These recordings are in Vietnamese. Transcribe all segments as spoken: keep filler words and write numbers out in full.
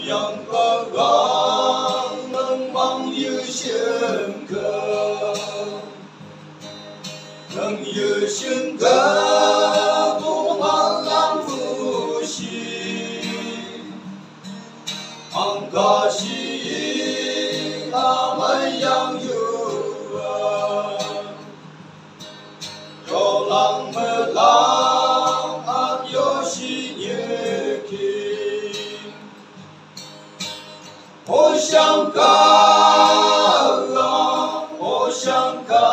yang pegang memang như xin cờ nâng như xin cờ cũng mang làm phụ sĩ ang ca sĩ ta mai yang yu cho lăng mơ lăng ác yo sĩ nhớ kỳ ô sang ca ô sang ca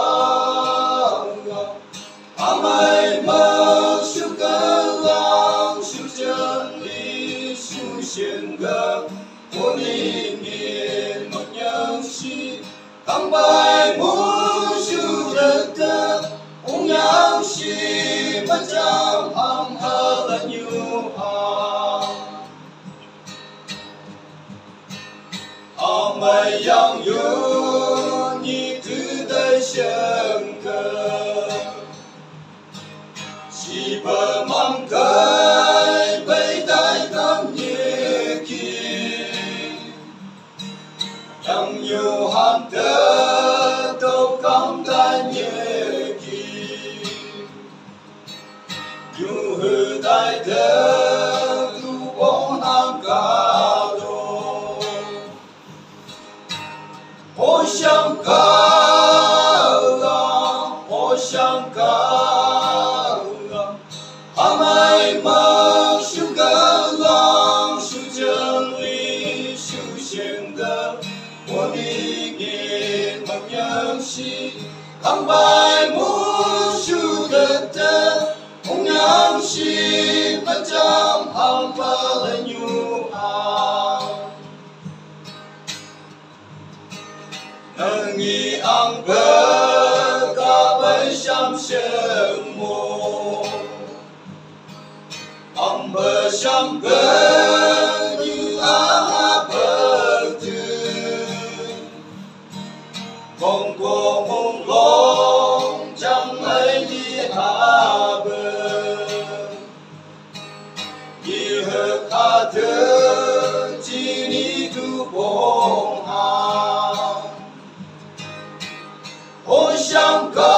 amai mơ siêu cơ lăng siêu chân lý siêu xiên gơ ô ni nghiên một nhân sĩ tăng bài mũ siêu đất đất ông nhau sĩ bất chấp âm hơ là nhiều hàng amai yang yu ni thứ đây xem cơ chỉ bờ mong cây bay tay tâm nhẹ kỳ yang nhiều ham tơ đâu cắm tay nhẹ kỳ yu hư tay tơ tu bóng nam ca đô ô sang ca ô sang ca amai mang siêu cơ lăng siêu chân lý siêu xiên gơ ô ni nghiên mặc nhân sĩ tăng bài mũ siêu đất đất ông nhân sĩ bất chấp ham phơ là nhu hàng nâng nghi ăn bơ cả bảy trăm sen mô ông bơ trăm bơ như á bơ tư mong cô mong long chẳng lấy đi hạ bơ như hợp hạ thơ chỉ ni tu bông hà ôi sang ca